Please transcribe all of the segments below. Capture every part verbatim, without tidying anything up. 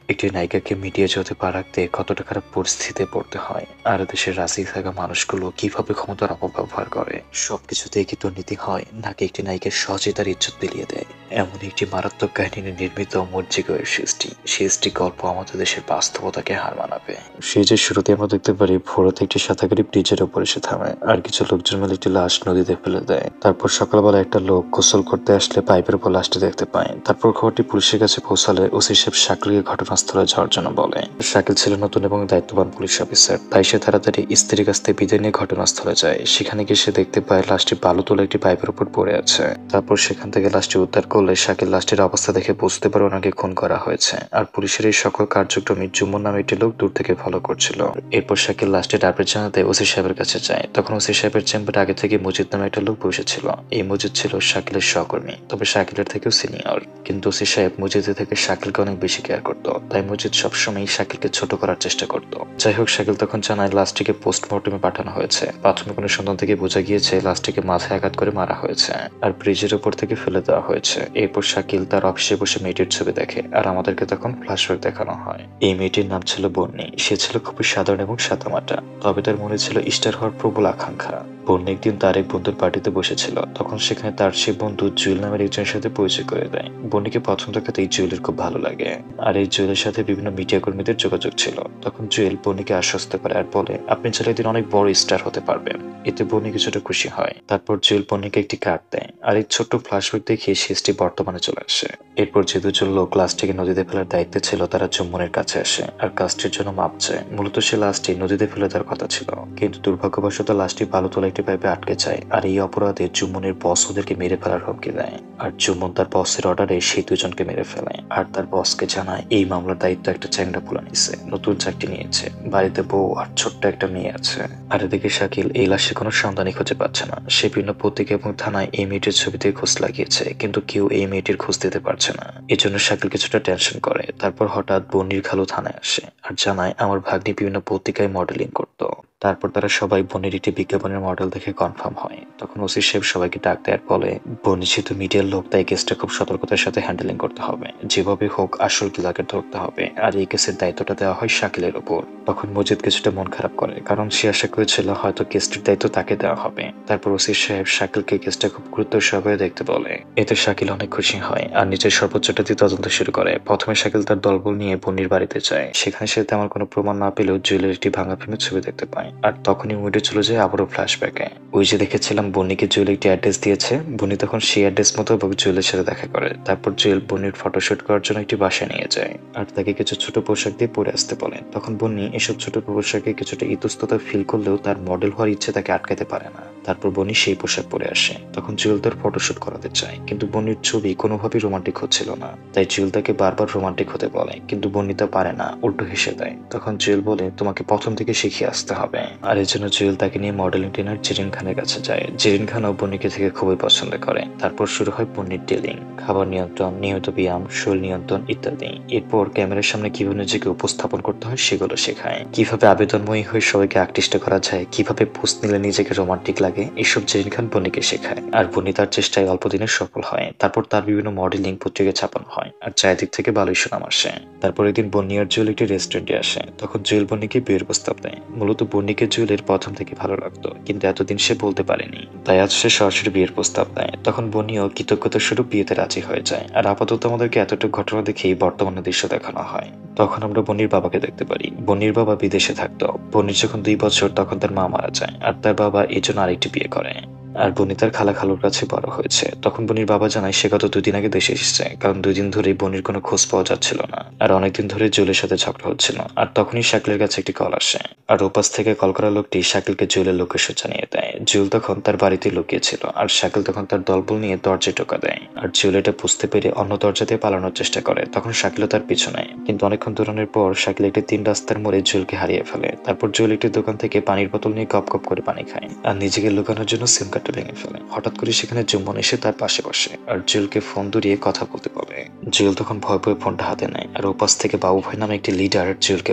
একটি নায়িকাকে মিডিয়া জগতে পা রাখতে কতটা খারাপ পরিস্থিতিতে পড়তে হয়, আর দেশের রাজনীতি থাকা মানুষগুলো কিভাবে ক্ষমতার অপব্যবহার করে, সবকিছুতেই কি দুর্নীতি হয় নাকি একটি নায়িকার সহজে তার ইজ্জত বিলিয়ে দেয়। এমন একটি মারাত্মক কাহিনী নিয়ে নির্মিত মরিচিকা সৃষ্টি শেষটি গল্প আমাদের দেশের বাস্তবতাকে হার মানাবে। সে যে শুরুতে আমরা দেখতে পারি ভোরতে একটি সাঁতারকারী ব্রিজের উপর এসে থামে, আর কিছু লোকজন মিলে একটি লাশ নদীতে ফেলে দেয়। তারপর সকালবেলা একটা লোক গোসল করতে আসলে পাইপের উপর লাশটি দেখতে পায়। তারপর খবরটি পুলিশের কাছে পৌঁছালে ওসি সাহেব শাকিলকে ঘটনাস্থলে যাওয়ার জন্য বলে। শাকিল ছিল নতুন এবং দায়িত্ববান পুলিশ অফিসার, তাই সে তাড়াতাড়ি স্ত্রীর কাছ থেকে বিদায় নিয়ে ঘটনাস্থলে যায়। সেখানে গিয়ে সে দেখতে পায় লাশটি বালু তোলা একটি পাইপের উপর পড়ে আছে। তারপর সেখান থেকে লাশটি উদ্ধার করলে শাকিল লাশটির অবস্থা দেখে বুঝতে পারে ওনাকে খুন করা হয়েছে। আর পুলিশের এই সকল কার্যক্রমে জুম্মন নামে একটি লোক দূর থেকে ফলো করছিল। এরপর শাকিল লাশটির আপডেট জানাতে ওসি সাহেবের কাছে যায়। তখন ওসি সাহেবের চেম্বারে আগে থেকে মজিদ নামে একটা লোক বসেছিল। এই মজিদ ছিল শাকিলের সহকর্মী, তবে শাকিলের থেকেও সিনিয়র। কিন্তু ওসি সাহেব মজিদের থেকে শাকিলকে অনেক বেশি কেয়ার করতো, তাই মজিদ সবসময় শাকিলকে ছোট করার চেষ্টা করত। যাই হোক, শাকিল তখন জানায় লাশটিকে পোস্টমর্টমে পাঠানো হয়েছে। প্রাথমিক অনুসন্ধান থেকে বোঝা গিয়েছে লাশটিকে মাথায় আঘাত করে মারা হয়েছে আর ব্রিজের উপর থেকে ফেলে দেওয়া হয়েছে। এরপর শাকিল তার অফিসে বসে মেয়েটির ছবি দেখে, আর আমাদেরকে তখন ফ্ল্যাশব্যাক দেখানো হয়। এই মেয়েটির নাম ছিল বন্নি। সে ছিল খুবই সাধারণ এবং সাদামাটা, তবে তার মনে ছিল স্টার হওয়ার প্রবল আকাঙ্ক্ষা। বন্নি একদিন তার এক বন্ধুর পার্টিতে বসেছিল, তখন সেখানে তার সেই বন্ধু জুয়েল নামের একজনের সাথে পরিচয় করে দেয়। বন্নিকে প্রথম দেখাতেই জুয়েলের খুব ভালো লাগে, আর এই জুয়েলের সাথে বিভিন্ন মিডিয়া কর্মীদের যোগাযোগ ছিল। তখন জুয়েল বন্নিকে আশ্বস্ত করে আর বলে, আপনি চাইলে একদিন অনেক বড় স্টার হতে পারবেন। এতে বন্নি কিছুটা খুশি হয়। তারপর জুয়েল বন্নিকে একটি কার্ড দেয়, আর এই ছোট্ট ফ্ল্যাশব্যাক দেখে শেষটি বর্তমানে চলে আসে। এরপর যে দুজন লোক লাশটিকে নদীতে ফেলার দায়িত্বে ছিল তারা জুম্মনের কাছে আসে আর কাজটির জন্য মাপ চায়। মূলত সে লাশটি নদীতে ফেলে দেওয়ার কথা ছিল, কিন্তু দুর্ভাগ্যবশত লাশটি বালু তোলা একটি পাইপে আটকে যায়। আর এই অপরাধে জুম্মনের বস ওদেরকে মেরে ফেলার হুমকি দেয়, আর জুম্মন তার বসের অর্ডারে সেই দুজনকে মেরে ফেলে। আর তার বসকে জানায় এই মামলার দায়িত্ব একটা চ্যাংড়া পোলা নিছে, নতুন চাকরি নিয়েছে, বাড়িতে বউ আর ছোট্ট একটা মেয়ে আছে। আর এদিকে শাকিল এই লাশে কোনো সন্ধানই খুঁজে পাচ্ছে না। সে বিভিন্ন পত্রিকা এবং থানায় এই মেয়েটির ছবিতে খোঁজ লাগিয়েছে, কিন্তু কেউ এই মেয়েটির খোঁজ দিতে পারছে না। এজন্য শাকিল কিছুটা টেনশন করে। তারপর হঠাৎ বন্নির খালু থানায় আসে আর জানায় আমার ভাগ্নি বিভিন্ন পত্রিকায় মডেলিং করতো। তারপর তারা সবাই বন্নির একটি বিজ্ঞাপনের মডেল দেখে কনফার্ম হয়। তখন ওসি সাহেব সবাইকে ডাক দেয় আর বলে, বন্নি যেহেতু মিডিয়ার লোক, তাই কেসটা খুব সতর্কতার সাথে হ্যান্ডেলিং করতে হবে। যেভাবে হোক আসল কিলাকে ধরতে হবে, আর এই কেসের দায়িত্বটা দেওয়া হয় শাকিলের উপর। তখন মজিদ কিছুটা মন খারাপ করে, কারণ সে আশা করেছিল হয়তো কেসটির দায়িত্ব তাকে দেওয়া হবে। তারপর ওসি সাহেব শাকিলকে কেসটা খুব গুরুত্ব সহকারে দেখতে বলে। এতে শাকিল অনেক খুশি হয় আর নিজের সর্বোচ্চটা দিয়ে তদন্ত শুরু করে। প্রথমে শাকিল তার দলবল নিয়ে বন্নির বাড়িতে যায়। সেখানে সে তেমন কোনো প্রমাণ না পেলেও জুয়েলের একটি ভাঙা ফিল্মের ছবি দেখতে পায়। আর তখনই মুডে চলে যায় আবারও ফ্ল্যাশব্যাকে। ওই যে দেখেছিলাম বন্নিকে জুয়েল একটি অ্যাড্রেস দিয়েছে, বন্নি তখন সেই অ্যাড্রেস মতো জুয়েলের সাথে দেখা করে। তারপর জুয়েল বন্নির ফটোশুট করার জন্য একটি বাসায় নিয়ে যায় আর তাকে কিছু ছোট পোশাক দিয়ে পরে আসতে বলে। তখন বন্নি এসব ছোট পোশাকে কিছুটা ইতস্ততা ফিল করলেও তার মডেল হওয়ার ইচ্ছে তাকে আটকাতে পারে না। তারপর বন্নি সেই পোশাক পরে আসে। তখন জুয়েল তার ফটোশুট করাতে চায়, কিন্তু বন্নির ছবি কোনোভাবেই রোমান্টিক হচ্ছিল না। তাই জুয়েল তাকে বারবার রোমান্টিক হতে বলে, কিন্তু বন্নি তা পারে না, উল্টো হেসে দেয়। তখন জুয়েল বলে, তোমাকে প্রথম থেকে শিখিয়ে আসতে হবে। আর এর জন্য জুয়েল তাকে নিয়ে মডেলিং ট্রেনার জেরিন খানের কাছে যায়। জেরিন খানও বন্নিকে থেকে খুবই পছন্দ করে। তারপর শুরু হয় বন্নির ডিলিং, খাবার নিয়ন্ত্রণ, নিয়মিত ব্যায়াম, শরীর নিয়ন্ত্রণ ইত্যাদি। এরপর ক্যামেরার সামনে কিভাবে নিজেকে উপস্থাপন করতে হয় সেগুলো শেখায়। কিভাবে আবেদনময়ী হয়ে সবাইকে আকৃষ্ট করা যায়, কিভাবে পোস্ট নিলে নিজেকে রোমান্টিক লাগে, এসব জেরিন খান বন্নিকে শেখায়। আর বন্নি তার চেষ্টায় অল্প দিনে সফল হয়। তারপর তার বিভিন্ন মডেলিং পত্রিকায় ছাপানো হয় আর চারিদিক থেকে ভালোই সুনাম আসে। তারপর একদিন বন্নি আর জুয়েল একটি রেস্টুরেন্টে আসে। তখন জুয়েল বন্নিকে বিয়ের প্রস্তাব দেয়। মূলত বন্নিকে জুয়েলের প্রথম থেকে ভালো লাগতো, কিন্তু এতদিন সে বলতে পারেনি, তাই আজ সে সরাসরি বিয়ের প্রস্তাব দেয়। তখন বন্নিও কৃতজ্ঞতা স্বরূপ বিয়েতে রাজি হয়ে যায়। আর আপাতত আমাদেরকে এতটুকু ঘটনা দেখেই বর্তমানে দৃশ্য দেখানো হয়। তখন আমরা বন্নির বাবাকে দেখতে পারি। বন্নির বাবা বিদেশে থাকতো। বন্নির যখন দুই বছর তখন তার মা মারা যায়, আর তার বাবা এই জন্য আরেকটি বিয়ে করে। আর বনি তার খালা খালুর কাছে বড় হয়েছে। তখন বনির বাবা জানায় সে গত দুই দিন আগে দেশে এসেছে, কারণ দুই দিন ধরেই বনির কোনো খোঁজ পাওয়া যাচ্ছিল না। আর অনেকদিন ধরে জুয়েলের সাথে ঝগড়া হচ্ছিল। আর তখনই শাকিলের কাছে একটি কল আসে, আর ওপাশ থেকে কল করা লোকটি শাকিলকে জুয়েলের লোকেশন জানিয়ে দেয়। জুয়েল তখন তার বাড়িতে লুকিয়েছিল, আর শাকিল তখন তার দলবল নিয়ে দরজায় টোকা দেয়। আর জুয়েল এটা বুঝতে পেরে অন্য দরজা দিয়ে পালানোর চেষ্টা করে। তখন শাকিলও তার পিছু নেয়, কিন্তু অনেকক্ষণ দৌড়ানোর পর শাকিল একটি তিন রাস্তার মোড়ে জুয়েলকে হারিয়ে ফেলে। তারপর জুয়েল একটি দোকান থেকে পানির বোতল নিয়ে গপ গপ করে পানি খায় আর নিজেকে লুকানোর জন্য সিম কার্ডটা ভেঙে ফেলে। হঠাৎ করে সেখানে জুম্মন এসে তার পাশে বসে আর জুয়েলকে ফোন ধরিয়ে কথা বলতে বলে। জুয়েল তখন ভয় ভয়ে ফোনটা হাতে নেয়, আর ওপাশ থেকে বাবু ভাই নামে একটি লিডার জুয়েলকে বলে,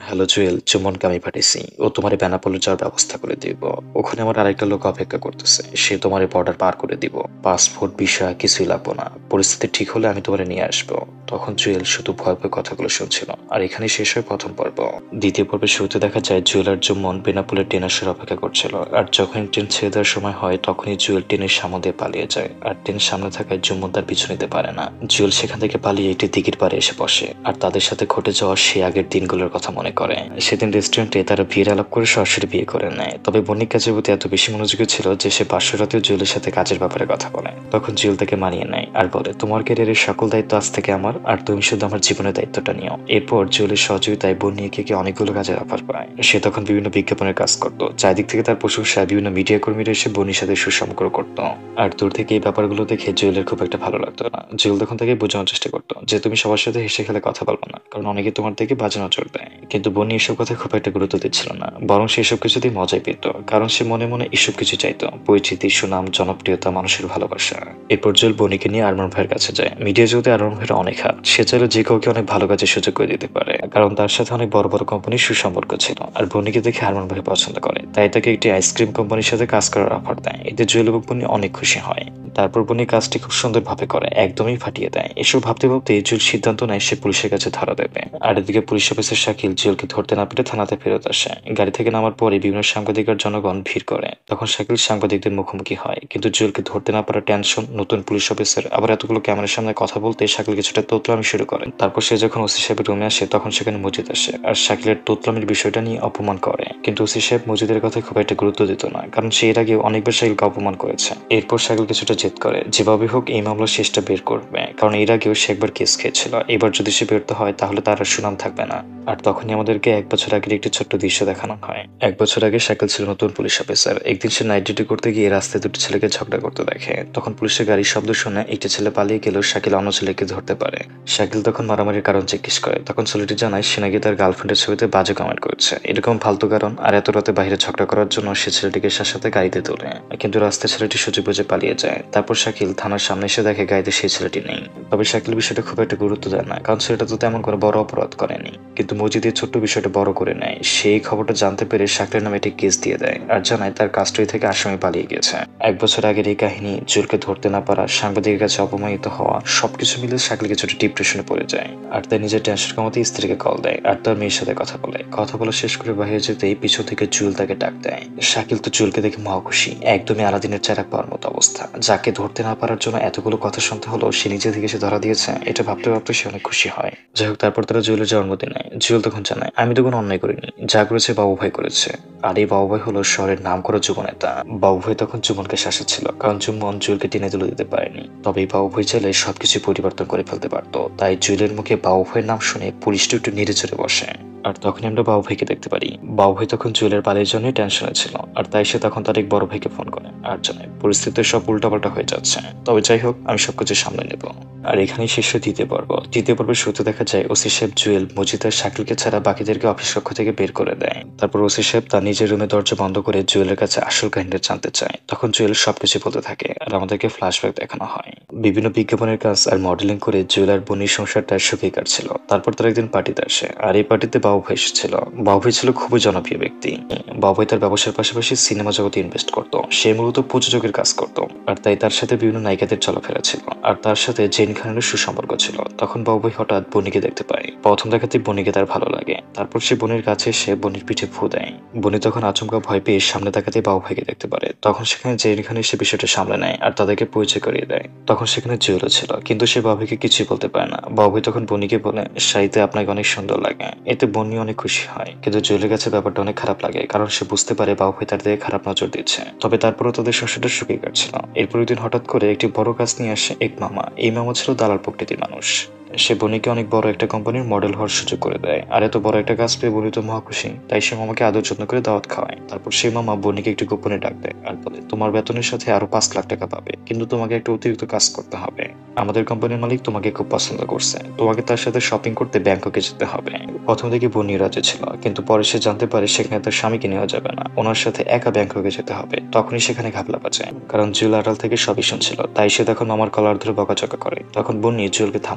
হ্যালো জুয়েল, চুম্বনকে আমি পাঠিয়েছি। ও তোমার বেনাপোলে যাওয়ার ব্যবস্থা করে দিব। ওখানে আমার আরেকটা লোক অপেক্ষা করতেছে, সে তোমার বর্ডার পার করে দিব। পাসপোর্ট ভিসা কিছুই লাগবো না, পরিস্থিতি ঠিক হলে আমি তোমার নিয়ে আসবো। তখন জুয়েল শুধু ভয় ভয় কথাগুলো শুনছিল। আর এখানে শেষ হয় প্রথম পর্ব। দ্বিতীয় পর্বে শুরুতে দেখা যায় জুয়েল আর জুম্মন বেনাপোলের ট্রেন আসার অপেক্ষা করছিল। আর যখন ট্রেন ছেড়ে দেওয়ার সময় হয় তখনই জুয়েল ট্রেনের সামনে দিয়ে পালিয়ে যায়। আর ট্রেন সামনে থাকায় জুম্মন তার পিছু নিতে পারে না। জুয়েল সেখান থেকে পালিয়ে একটি দিঘির পাড়ে এসে বসে আর তাদের সাথে ঘটে যাওয়া সে আগের দিনগুলোর কথা মনে করে। সেদিন রেস্টুরেন্টে তারা বিয়ের আলাপ করে সরাসরি বিয়ে করে নেয়। তবে বণিক কাজের প্রতি এত বেশি মনোযোগী ছিল যে সে বাসর রাতেও জুয়েলের সাথে কাজের ব্যাপারে কথা বলে। তখন জুয়েল তাকে মানিয়ে নেয় আর বলে, তোমার ক্যারিয়ারের সকল দায়িত্ব আজ থেকে আমার, আর তুমি শুধু আমার জীবনের দায়িত্বটা নিও। এরপর জুয়েলের সহযোগিতায় বনিকে অনেকগুলো কাজের অফার পায়। সে তখন বিভিন্ন বিজ্ঞাপনের কাজ করতো, চারিদিক থেকে তার প্রশংসায় বিভিন্ন মিডিয়া কর্মীরা এসে বনির সাথে সুসম্পর্ক করতো। আর দূর থেকে এই ব্যাপারগুলো দেখে জুয়েলের খুব একটা ভালো লাগতো না। জুয়েল তখন তাকে বোঝানোর চেষ্টা করতো যে তুমি সবার সাথে হেসে খেলে কথা বলবো না, কারণ অনেকে তোমার দিকে বাজে নজর দেয়। কিন্তু বনি এসব কথা খুব একটা গুরুত্ব দিচ্ছিল না, বরং সে এসব কিছু দিয়ে মজাই পেত, কারণ সে মনে মনে এসব কিছু চাইতো, পরিচিতি, সুনাম, জনপ্রিয়তা, মানুষের ভালোবাসা। এরপর জুয়েল বনিকে নিয়ে আরমান ভাইয়ের কাছে যায়। মিডিয়া জগতে আরমান ভাইয়ের অনেক হাত, সে চাইলে যে কাউকে অনেক ভালো কাজের সুযোগ করে দিতে পারে, কারণ তার সাথে অনেক বড় বড় কোম্পানির সুসম্পর্ক ছিল। আর বনিকে দেখে আরমান ভাই পছন্দ করে, তাই তাকে একটি আইসক্রিম কোম্পানির সাথে কাজ করার অফার দেয়। এতে জুয়েল এবং বনি অনেক খুশি হয়। তারপর বনি কাজটি খুব সুন্দরভাবে করে, একদমই ফাটিয়ে দেয়। এসব ভাবতে ভাবতে জুয়েল সিদ্ধান্ত নেয় সে পুলিশের কাছে ধরা দেবে। আর এদিকে পুলিশ অফিসার শাকিল জুয়েলকে ধরতে না পেরে থানাতে ফেরত আসে। গাড়ি থেকে নামার পরে বিভিন্ন সাংবাদিক আর জনগণ ভিড় করে। তখন শাকিল সাংবাদিকদের মুখোমুখি হয়, কিন্তু জুয়েলকে ধরতে না পারার টেনশন, নতুন পুলিশ অফিসার, আবার এতগুলো ক্যামেরার সামনে কথা বলতে শাকিল কিছুটা তোতলামি শুরু করেন। তারপর সে যখন ওসি সাহেবের রুমে আসে তখন সেখানে মজিদ আসে আর শাকিলের তোতলামির বিষয়টা নিয়ে অপমান করে। কিন্তু ওসি সাহেব মজিদের কথা খুব একটা গুরুত্ব দিত না, কারণ সে এর আগে অনেকবার শাকিলকে অপমান করেছে। এরপর শাকিল কিছুটা জেদ করে, যেভাবে হোক এই মামলার শেষটা বের করবে, কারণ এর আগেও সে একবার কেস খেয়েছিল। এবার যদি সে বেরোতে হয় তাহলে তার আর সুনাম থাকবে না। আর তখনই আমাদেরকে এক বছর আগের একটি ছোট্ট দৃশ্য দেখানো হয়। এক বছর আগে শাকিল ছিল নতুন পুলিশ অফিসার। একদিন সে নাইট ডিউটি করতে গিয়ে রাস্তায় দুটি ছেলেকে ঝগড়া করতে দেখে। তখন পুলিশের গাড়ির শব্দ শুনে একটি ছেলে পালিয়ে গেলেও শাকিল অন্য ছেলেকে ধরতে পারে। শাকিল তখন মারামারির কারণ জিজ্ঞেস করে, তখন ছেলেটি জানায় সে নাকি তার গার্লফ্রেন্ডের ছবিতে বাজে কমেন্ট করেছে। এরকম ফালতু কারণ আর এত রাতে বাইরে ঝগড়া করার জন্য সে ছেলেটিকে সাথে সাথে গাড়িতে তোলে, কিন্তু রাস্তায় ছেলেটি সুযোগ বুঝে পালিয়ে যায়। তারপর শাকিল থানার সামনে এসে দেখে গাড়িতে সেই ছেলেটি নেই। তবে শাকিল বিষয়টা খুব একটা গুরুত্ব দেয় না, কারণ ছেলেটা তো তেমন কোনো বড় অপরাধ করেনি। কিন্তু মজিদের ছোট্ট বিষয়টা বড় করে নেয়। সেই খবরটা জানতে পেরে শাকিলের নামে একটি কেস দিয়ে দেয় আর জানায় তার কাস্টডি থেকে আসামি পালিয়ে গেছে। এক বছর আগের এই কাহিনী, জুয়েলকে ধরতে না পারা, সাংবাদিকের কাছে অপমানিত হওয়া, সবকিছু মিলে শাকিল কিছুটা ডিপ্রেশনে পড়ে যায়। আর তাই নিজের টেনশন কমাতে স্ত্রীকে কল দেয় আর তার মেয়ের সাথে কথা বলে। কথা বলা শেষ করে বাইরে যেতেই পিছন থেকে জুয়েল তাকে ডাক দেয়। শাকিল তো জুয়েলকে দেখে মহা খুশি, একদমই আলাদিনের চেরাক পাওয়ার মতো অবস্থা। যাকে ধরতে না পারার জন্য এতগুলো কথা শুনতে হলো, সে নিজে থেকে সে ধরা দিয়েছে, এটা ভাবতে ভাবতে সে অনেক খুশি হয়। যাই হোক, তারপর তারা জুয়েলের জন্মদিনে। জুয়েল তখন জানায়, আমি তো কোনো অন্যায় করিনি, যা করেছে বাবু ভাই করেছে। আর এই বাবু ভাই হলো শহরের নাম করা যুবনেতা। বাবু ভাই তখন জুমনকে শাসাচ্ছিল, কারণ জুমন জুয়েলকে টেনে তুলে দিতে পারেনি। তবে এই বাবু ভাই চাইলে সবকিছু পরিবর্তন করে ফেলতে পারতো। তাই জুয়েলের মুখে বাবু ভাইয়ের নাম শুনে পুলিশটা একটু নেড়ে চড়ে বসে। আর তখনই আমরা বাবু ভাইকে দেখতে পারি। বাবু ভাই তখন জুয়েলের পালিয়ে জন্য টেনশনে ছিল, আর তাই সে তখন তার এক বড় ভাইকে ফোন করে আর জানায় পরিস্থিতির সব উল্টাপাল্টা হয়ে যাচ্ছে, তবে যাই হোক আমি সবকিছু সামলে নেব। আর এখানেই শেষ হয় দ্বিতীয় পর্ব। তৃতীয় পর্বের শুরুতে দেখা যায় ওসি সাহেব জুয়েল, মজিদ আর শাকিলকে ছাড়া বাকিদেরকে অফিস কক্ষ থেকে বের করে দেয়। তারপর ওসি সাহেব তার নিজের রুমে দরজা বন্ধ করে জুয়েলের কাছে আসল কাহিনীটা জানতে চায়। তখন জুয়েল সবকিছু বলতে থাকে আর আমাদেরকে ফ্ল্যাশব্যাক দেখানো হয়। বিভিন্ন বিজ্ঞাপনের কাজ আর মডেলিং করে জুয়েল আর বনির সংসারটা সুখে কাটছিল। তারপর তার একদিন পার্টিতে আসে, আর এই পার্টিতে বাবু ভাই এসেছিল। বাবু ভাই ছিল খুবই জনপ্রিয় ব্যক্তি। বাবু ভাই তার ব্যবসার পাশাপাশি সিনেমা জগতে ইনভেস্ট করতো। সে মূলত প্রযোজকের কাজ করতো, আর তাই তার সাথে বিভিন্ন নায়িকাদের চলাফেরা ছিল। আর তার সাথে জেন খানের সুসম্পর্ক ছিল। তখন বাবু ভাই হঠাৎ বনিকে দেখতে পায়। প্রথম দেখাতে বনিকে তার ভালো লাগে। তারপর সে বনির কাছে এসে বনির পিঠে ফু দেয়। বনি তখন আচমকা ভয় পেয়ে সামনে তাকাতে বাবু ভাইকে দেখতে পারে। তখন সেখানে জেন খান এসে বিষয়টা সামলে নেয় আর তাদেরকে পরিচয় করিয়ে দেয়। তখন সেখানে জুয়েলও ছিল, কিন্তু সে বাবু ভাইকে কিছুই বলতে পারে না। বাবু ভাই তখন বনিকে বলে, শাড়িতে আপনাকে অনেক সুন্দর লাগে। এতে বনি অনেক খুশি হয়, কিন্তু জুয়েলের কাছে ব্যাপারটা অনেক খারাপ লাগে, কারণ সে বুঝতে পারে বাবু ভাই তার দিকে খারাপ নজর দিচ্ছে। তবে তারপরও তাদের সংসারটা সুখে কাটছিল। এরপর একদিন হঠাৎ করে একটি বড় কাজ নিয়ে আসে এক মামা। এই মামা ছিল দালাল প্রকৃতির মানুষ। সে বনিকে অনেক বড় একটা কোম্পানির মডেল হওয়ার সুযোগ করে দেয়। আর এত বড় একটা কাজ পেয়ে বনি তো মহা খুশি, তাই সে মামাকে আদর যত্ন করে দাওয়াত খাওয়ায়। তারপর সেই মামা বনিকে একটু গোপনে ডাক দেয় আর বলে, তোমার বেতনের সাথে আরো পাঁচ লাখ টাকা পাবে, কিন্তু তোমাকে একটা অতিরিক্ত কাজ করতে হবে। আমাদের কোম্পানির মালিক তোমাকে খুব পছন্দ করছে, তোমাকে তার সাথে শপিং করতে ব্যাংককে যেতে হবে। প্রথম থেকে বনি রাজি ছিল, কিন্তু পরে সে জানতে পারে সেখানে তার স্বামীকে নেওয়া যাবে না, ওনার সাথে একা ব্যাংককে যেতে হবে। তখনই সেখানে ঘাবলা বাজায়, কারণ জুয়েল আড়াল থেকে সবই শুনছিল। তাই সে তখন মামার কলার ধরে বকাচকা করে। তখন বনি জুয়েলকে থামায় আর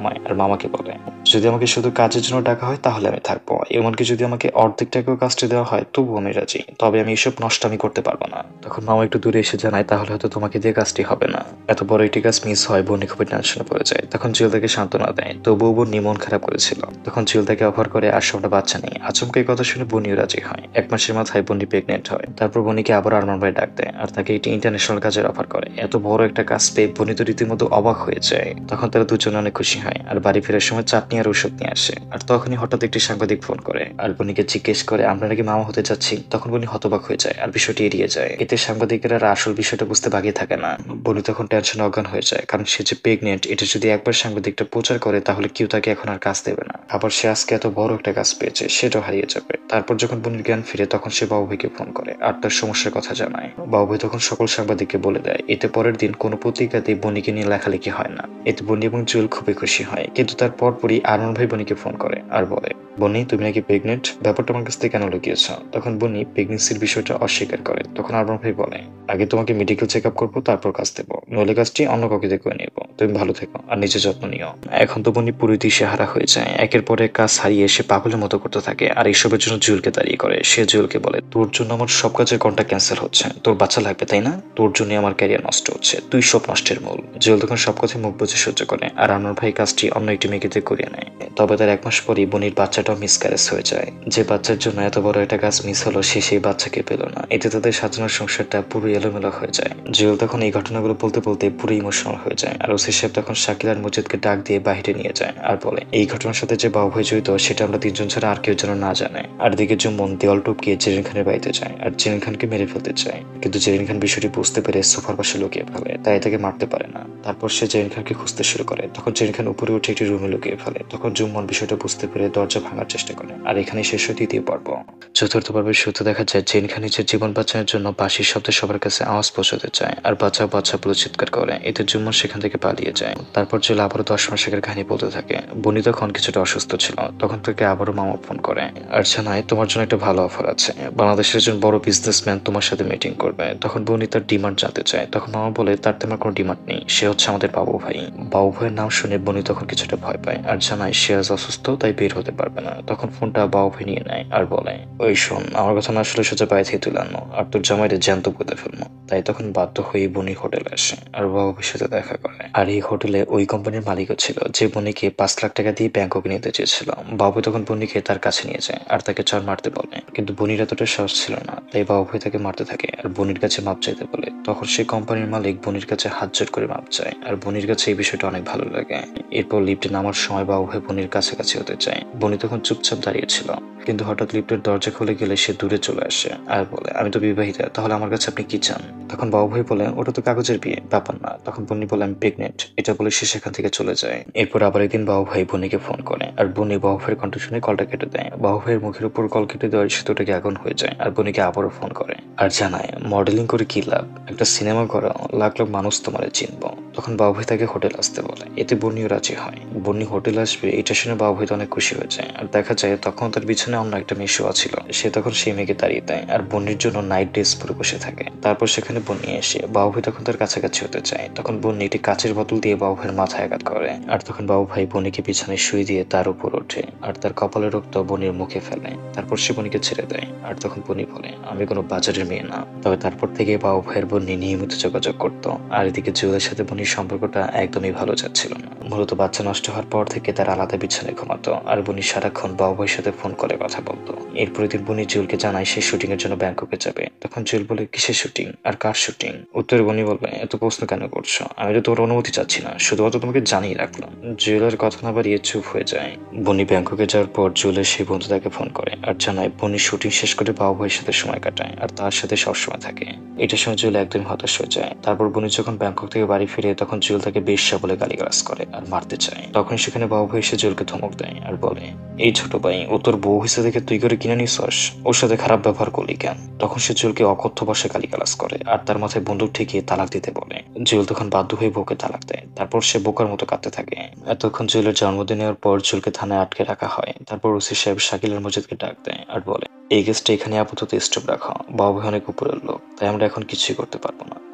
মামাকে বলে, যদি আমাকে শুধু কাজের জন্য ডাকা হয় তাহলে আমি থাকবো, এমনকি যদি আমাকে অর্ধেক টাকাও কাজটা দেওয়া হয় তবু আমি রাজি, তবে আমি এসব নষ্ট আমি করতে পারবো না। তখন মামা একটু দূরে এসে জানায় তাহলে হয়তো তোমাকে দিয়ে কাজটি হবে না। এত বড় একটি কাজ মিস হয় বনি খুবই টেনশনে পড়ে যায়। তখন জুয়েল তাকে সান্ত্বনা দেয়, তবুও বনি মন খারাপ করেছিল। তখন জুয়েল তাকে অফার করে আর সবটা বাচ্চা নেই। আচমকা এই কথা শুনে বনিও রাজি হয়। এক মাসের মাথায় বনি প্রেগনেন্ট হয়। তারপর বনিকে আবার আরমান ভাই ডাক দেয় আর তাকে একটি ইন্টারন্যাশনাল কাজের অফার করে। এত বড় একটা কাজ পেয়ে বনি তো রীতিমতো অবাক হয়ে যায়। তখন তারা দুজনে অনেক খুশি হয় আর বাড়ি ফেরার সময় চাটনি আর ওষুধ নিয়ে আসে। আর তখনই হঠাৎ একটি সাংবাদিক ফোন করে আর বনিকে জিজ্ঞেস করে আমরা নাকি মামা হতে যাচ্ছি। তখন বনি হতবাক হয়ে যায় আর বিষয়টি এড়িয়ে যায়। এতে সাংবাদিকেরা আর আসল বিষয়টা বুঝতে বাকি থাকে না। বনি তখন টেনশনে অজ্ঞান হয়ে যায়, কারণ সে যে প্রেগনেন্ট এটা যদি একবার সাংবাদিকটা প্রচার করে তাহলে কেউ তাকে এখন আর কাজ দেবে না। আবার সে আজকে এত বড় একটা কাজ পেয়েছে সেটাও হারিয়ে যাবে। তারপর যখন বনির জ্ঞান ফিরে তখন সে বাবু ভাইকে ফোন করে আর তার সমস্যার কথা জানায়। বাবু ভাই তখন সকল সাংবাদিককে বলে দেয়। এতে পরের দিন কোনো পত্রিকাতে বনিকে নিয়ে লেখালেখি হয় না। এতে বনি এবং জুয়েল খুবই খুশি হয়। কিন্তু তার পরপরই আরমান ভাই বনিকে ফোন করে আর বলে, বনি তুমি নাকি প্রেগনেন্ট, ব্যাপারটা আমার কাছ থেকে কেন লুকিয়েছ? তখন বনি প্রেগনেন্সির বিষয়টা অস্বীকার করে। তখন আরমান ভাই বলে, আগে তোমাকে মেডিকেল চেক আপ করবো তারপর কাজ দেবো, নইলে কাজটি অন্য কাউকে দিয়ে করে নেবো। তুমি ভালো থেকো আর নিজের যত্ন নিও। এখন তো বনি পুরো দিশেহারা হয়ে যায়। একের পর এক কাজ হারিয়ে সে পাগলের মতো করতে থাকে আর এইসবের জন্য জুয়েলকে দাঁড়িয়ে করে। সে জুয়েলকে বলে, তোর জন্য আমার সব কাজের কন্ট্রাক্ট ক্যান্সেল হচ্ছে, তোর বাচ্চা লাগবে তাই না? তোর জন্য আমার ক্যারিয়ার নষ্ট হচ্ছে, তুই সব নষ্টের মূল। জুয়েল তখন সব কথা মুখ বুঝে সহ্য করে আর আমার ভাই কাজটি অন্য একটি মেয়েকে দিয়ে করিয়ে নেয়। তবে তার এক মাস পরই বনির বাচ্চাটাও মিসক্যারেজ হয়ে যায়। যে বাচ্চার জন্য এত বড় একটা কাজ মিস হলো সে সেই বাচ্চাকে পেল না। এতে তাদের সাজানোর সংসারটা পুরো এলোমেলো হয়ে যায়। জুয়েল তখন এই ঘটনাগুলো বলতে বলতে পুরো ইমোশনাল হয়ে যায় আর ওসি সাহেব তখন শাকিল আর মজিদকে ডাক দিয়ে বাহিরে নিয়ে যায় আর বলে, এই ঘটনার সাথে যে বাবু ভাই জড়িত সেটা আমরা তিনজন ছাড়া আর কেউ যেন না জানে। আর দিকে জুম্মন দেওয়াল টপকিয়ে জেরিন খানের বাড়িতে যায় আর জেরিন খানকে মেরে ফেলতে চায়, কিন্তু জেরিন খান বিষয়টি বুঝতে পেরে সোফার পাশে লুকিয়ে ফেলে, তাই তাকে মারতে পারে না। তারপর সে জেরিন খানকে খুঁজতে শুরু করে। তখন জেরিন খান উপরে উঠে একটি রুমে লুকিয়ে ফেলে। তখন জুম্মন বিষয়টা বুঝতে পেরে দরজা ভাঙার চেষ্টা করে আর এখানে শেষ হয় তৃতীয় পর্ব। চতুর্থ পর্বের শুরুতে দেখা যায় জেরিন খান নিজের জীবন বাঁচানোর জন্য বাঁশির শব্দে সবার কাছে আওয়াজ পৌঁছাতে চায় আর বাচ্চা বাচ্চা বলে চিৎকার করে। এতে জুম্মন সেখান থেকে পালিয়ে যায়। তারপর জুয়েল আবারও দশ মাস আগের কাহিনী বলতে থাকে। বনি তখন কিছুটা অসুস্থ ছিল। তখন তাকে আবারও মামা ফোন করে আর জানায় তোমার জন্য একটা ভালো অফার আছে, বাংলাদেশের একজন বড় বিজনেসম্যান তোমার সাথে মিটিং করবে। তখন বনি তার ডিমান্ড জানতে চায়। তখন মামা বলে তার তেমন কোনো ডিমান্ড নেই, সে হচ্ছে আমাদের বাবু ভাই। বাবু ভাইয়ের নাম শুনে বনি তখন কিছুটা ভয় পায় আর জানায় সে আজ অসুস্থ তাই বের হতে পারবে না। তখন ফোনটা বাবু ভাই নিয়ে নেয় আর বলে, ওই শোন, আমার কথা না আসলে সোজা বাইরে থেকে তুলে আনো আর তোর জামাইরে জ্যান্ত পুঁতে ফেলবো। তাই তখন বাধ্য হয়ে বনি হোটেলে আসে আর বাবু ভাইয়ের সাথে দেখা করে। আর এই হোটেলে ওই কোম্পানির মালিকও ছিল যে বনিকে পাঁচ লাখ টাকা দিয়ে ব্যাংককে নিতে চেয়েছিল। বাবু তখন বনিকে তার কাছে নিয়ে যায় আর তাকে চর মারতে বলে, কিন্তু বনির এতটা সাহস ছিল না, তাই বাবু ভাই তাকে মারতে থাকে আর বনির কাছে মাপ চাইতে বলে। তখন সেই কোম্পানির মালিক বনির কাছে হাত জোড় করে মাপ চায় আর বনির কাছে এই বিষয়টা অনেক ভালো লাগে। এরপর লিফটে নামার সময় বাবু ভাই বনির কাছাকাছি হতে চায়। বনি তখন চুপচাপ দাঁড়িয়েছিল, কিন্তু হঠাৎ লিফটের দরজা খুলে গেলে সে দূরে চলে আসে আর বলে, আমি তো বিবাহিতা, তাহলে আমার কাছে আপনি কি চান? তখন বাবু ভাই বলে, ওটা তো কাগজের বিয়ে, ব্যাপার না। তখন বনি বলে, আমি প্রেগনেন্ট। এটা বলে সে সেখান থেকে চলে যায়। এরপর আবার একদিন বাবু ভাই বনিকে ফোন করে আর বনি বাবু ভাইয়ের কণ্ঠ শুনে কলটা কেটে দেয়। বাবু ভাইয়ের মুখের উপর কল কেটে দেওয়ার সেতুটাকে আগুন হয়ে যায় আর বনিকে আবারও ফোন করে আর জানায়, মডেলিং করে কি লাভ, একটা সিনেমা করা, লাখ লাখ মানুষ তোমারে চিনবো। তখন বাবু ভাই তাকে হোটেল আসতে বলে। এতে বনিও রাজি হয়। বনি হোটেল আসবে এটা শুনে বাবু ভাই অনেক খুশি হয়ে যায় আর দেখা যায় তখন তার বিছানায় অন্য একটা মেয়ে শোয়া ছিল। সে তখন সেই মেয়েকে তাড়িয়ে দেয় আর বনির জন্য নাইট ড্রেস পরে বসে থাকে। তারপর সেখানে বনি এসে বাবু ভাই তখন তার কাছাকাছি হতে চায়। তখন বনি একটি কাচের বোতল দিয়ে বাবু ভাইয়ের মাথায় আঘাত করে আর তখন বাবু ভাই বনিকে বিছানায় শুয়ে দিয়ে তার উপর ওঠে আর তার কপালের রক্ত বনির মুখে ফেলে। তারপর সে বনিকে ছেড়ে দেয় আর তখন বনি বলে, আমি কোনো বাজারের মেয়ে না। তবে তারপর থেকে বাবু ভাইয়ের বনি নিয়মিত যোগাযোগ করতো আর এদিকে জুয়েলের সাথে বনির সম্পর্কটা একদমই ভালো যাচ্ছিল না। মূলত বাচ্চা নষ্ট হওয়ার পর থেকে তার আলাদা বিছানায় ঘুমাতো আর বনি সারাক্ষণ বাবু ভাইয়ের সাথে ফোন করে কথা বলতো। এরপরের দিন বনি জুয়েলকে জানায় সে শুটিং এর জন্য ব্যাংককে যাবে। তখন জুয়েল বলে, কিসের শুটিং আর কার শুটিং? উত্তরে বনি বলবে, এত প্রশ্ন কেন করছো, আমি তো তোমার অনুমতি চাচ্ছি না, শুধুমাত্র তোমাকে জানিয়ে রাখলাম। জুয়েলের কথা না বাড়িয়ে চুপ হয়ে যায়। বনি ব্যাংককে যাওয়ার পর জুয়েলের সেই বন্ধু তাকে ফোন করে আর জানায় বনি শুটিং শেষ করে বাবু ভাইয়ের সাথে সময় কাটায় আর তার সাথে সবসময় থাকে। এটা শুনে জুয়েল একদমই হতাশ হয়ে যায়। তারপর বনি যখন ব্যাংকক থেকে বাড়ি ফিরে তখন জুয়েল তাকে বেশ্যা বলে গালিগালাজ করে আর মারতে চায়। তখন সেখানে বাবু ভাই এসে জুয়েলকে ধমক দেয় আর বলে, এই ছোট ভাই, ও তোর বউ হিসেবে দেখে তুই করে কিনে নিছস, ওর সাথে খারাপ ব্যবহার করলি কেন? তখন সে জুয়েলকে অকথ্য ভাষায় গালিগালাজ করে আর তার মাথায় বন্দুক ঠেকিয়ে তালাক দিতে বলে। জুয়েল তখন বাধ্য হয়ে বউকে তালাক দেয়। তারপর সে বোকার মতো কাঁদতে থাকে। এতক্ষণ জুয়েলের জন্মদিন নেওয়ার পর জুয়েলকে থানায় আটকে রাখা হয়। তারপর ওসি সাহেব শাকিলের মজিদকে ডাক দেয় আর বলে, এই কেসটা এখানে আপাতত স্টপ রাখো, বাবু ভাই অনেক উপরের লোক, তাই আমরা এখন কিছুই করতে পারবো না।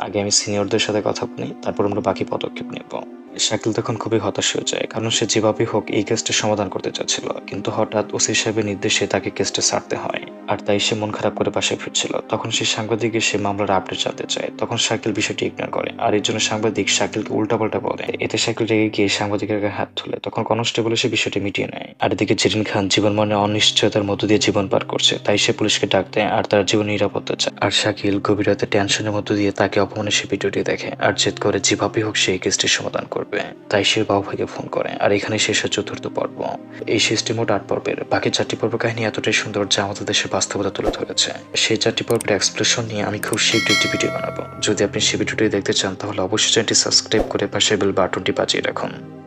আগে আমি সিনিয়রদের সাথে কথা বলি, তারপর আমরা বাকি পদক্ষেপ নেব। শাকিল তখন খুবই হতাশ হয়ে যায়, কারণ সে যেভাবেই হোক এই কেসটা সমাধান করতে চাচ্ছিল, কিন্তু হঠাৎ ওসি সাহেবের নির্দেশে তাকে কেসটা ছাড়তে হয়। আর তাই সে মন খারাপ করে বাসায় ফিরছিল। তখন সে সাংবাদিক এসে মামলার আপডেট জানতে চায়। তখন শাকিল বিষয়টি ইগনোর করে, আর এর জন্য সাংবাদিক শাকিলকে উল্টাপাল্টা বলে। এতে শাকিল রেগে গিয়ে সাংবাদিকের গায়ে হাত তুলে। তখন কনস্টেবল এসে বিষয়টি মিটিয়ে নেয়। আর এদিকে জেরিন খান জীবন মনে অনিশ্চয়তার মধ্য দিয়ে জীবন পার করছে, তাই সে পুলিশকে ডাক দেয় আর তার জীবন নিরাপত্তা চায়। আর শাকিল গভীর রাতে টেনশনের মধ্য দিয়ে তাকে অপমানের সে ভিডিওটি দেখে আর জেদ করে যেভাবেই হোক সে এই কেসটির সমাধান করবে। তাই সে বাবু ভাইকে ফোন করে। আর এখানে শেষ হয় চতুর্থ পর্ব। এই শেষটি মোট আট পর্বের। বাকি চারটি পর্ব কাহিনী এতটাই সুন্দর যা আমাদের দেশের বাস্তবতা তুলে ধরেছে। সেই চারটি পর্বের এক্সপ্রেশন নিয়ে আমি খুব শীঘ্রই একটি ভিডিও বানাবো। যদি আপনি সেই ভিডিওটি দেখতে চান তাহলে অবশ্যই চ্যানেলটি সাবস্ক্রাইব করে পাশে বেল বাটনটি বাজিয়ে রাখুন।